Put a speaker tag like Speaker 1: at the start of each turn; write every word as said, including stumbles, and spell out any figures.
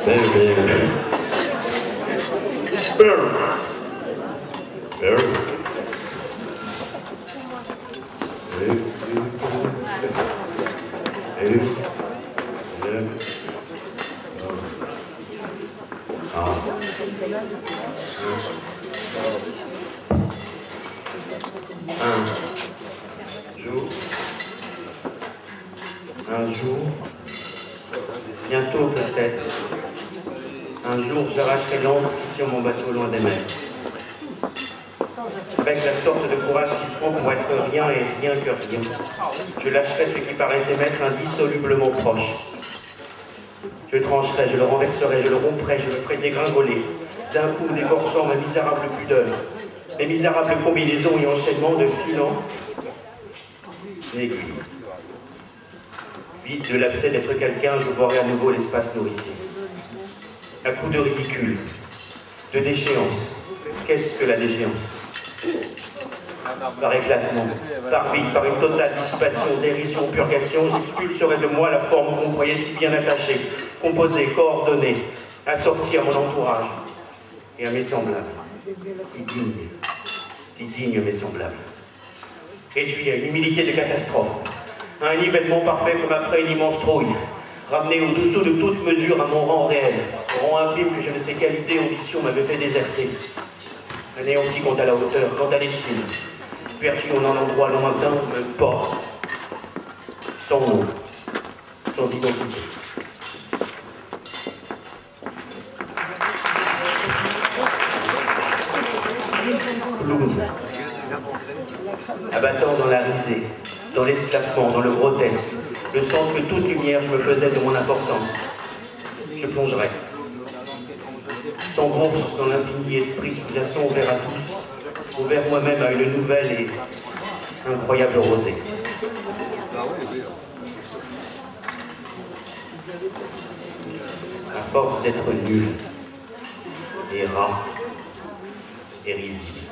Speaker 1: Un jour, un jour, bientôt peut-être, un jour j'arracherai l'encre qui tient mon bateau loin des mers. Avec la sorte de courage qu'il faut pour être rien et rien que rien, je lâcherai ce qui paraissait m'être indissolublement proche. Je trancherai, je le renverserai, je le romprai, je le ferai dégringoler, d'un coup dégorgeant ma misérable pudeur, mes misérables combinaisons et enchaînements de filants et aiguilles. Vide de l'abcès d'être quelqu'un, je boirai à nouveau l'espace nourricier. À coup de ridicule, de déchéance. Qu'est-ce que la déchéance? Par éclatement, par vide, par une totale dissipation, dérision, purgation, j'expulserai de moi la forme qu'on croyait si bien attachée, composée, coordonnée, assortie à mon entourage et à mes semblables. Si digne, si digne mes semblables. Réduit à une humilité de catastrophe, à un nivellement parfait comme après une immense trouille, ramené au-dessous de toute mesure à mon rang réel, au rang infime que je ne sais quelle idée ambition m'avait fait déserter. Anéanti quant à la hauteur, quant à l'estime, perdu en un endroit lointain, me porte, sans nom, sans identité. Clown, abattant dans la risée, dans l'esclatement, dans le grotesque, le sens que toute lumière je me faisais de mon importance. Je plongerai, sans bourse dans l'infini esprit sous-jacent ouvert à tous, ouvert moi-même à une nouvelle et incroyable rosée. À force d'être nul, et rat, et risible.